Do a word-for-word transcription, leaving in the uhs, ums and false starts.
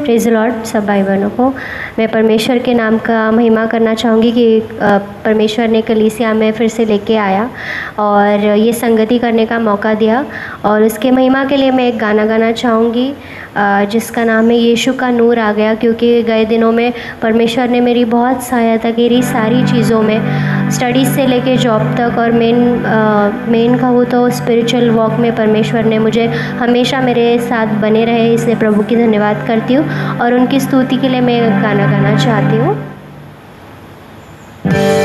Praise the Lord सब भाई बहनों को। मैं परमेश्वर के नाम का महिमा करना चाहूँगी कि परमेश्वर ने कलीसिया में फिर से लेके आया और ये संगति करने का मौका दिया, और उसके महिमा के लिए मैं एक गाना गाना चाहूँगी जिसका नाम है यीशु का नूर आ गया। क्योंकि गए दिनों में परमेश्वर ने मेरी बहुत सहायता की सारी चीज़ों में, स्टडीज़ से लेके जॉब तक, और मेन मेन कहूँ तो स्पिरिचुअल वॉक में परमेश्वर ने मुझे हमेशा मेरे साथ बने रहे, इसलिए प्रभु की धन्यवाद करती हूँ और उनकी स्तुति के लिए मैं गाना गाना चाहती हूँ।